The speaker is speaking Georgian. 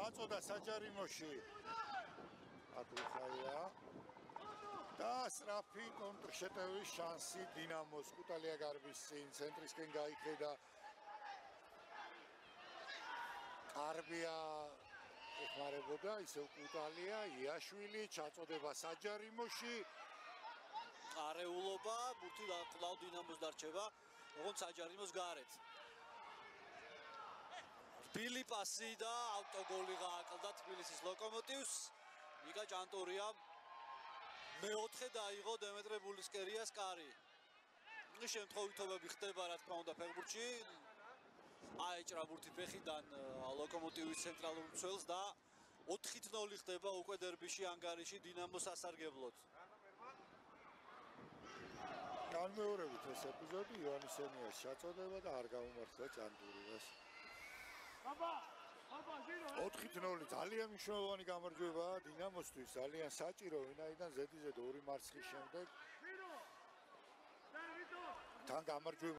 გაწოდა საჯარიმოში აკრიფაია და სწრაფი კონტრშეტევის შანსი დინამოს კუტალია გარბის წინ ცენტრისკენ გაიქედა კარბია ეხმარებოდა ისევ კუტალია იაშვილი ჩაწოდება საჯარიმოში არეულობა ბურთი კვლავ დინამოს დარჩება ოღონდ საჯარიმოს გარეთ რბილი პასი და ავტოგოლი გააკლდა თბილისის ლოკომოტივს ნიკა ჭანტურიამ მეოთხე დაიღო დემეტრე ბულისკერიას კარი შემთხვევითობები ხდება რა თქმა უნდა ფეხბურთში აეჭრა ბურთი ფეხიდან ლოკომოტივის ცენტრალურ მცველს და 4-0 ხდება უკვე დერბიში ანგარიში დინამოს სასარგებლოდ განმეორებით ეს ეპიზოდი ივანისენიას ჩაწოდება და არ გამომართლა ჭანტურიას 4-0 ძალიან მნიშვნელოვანი გამარჯვებაა დინამოსთვის ძალიან საჭირო ვინაიდან ზედიზედ 2 მარცხის შემდეგ თან გამარჯვება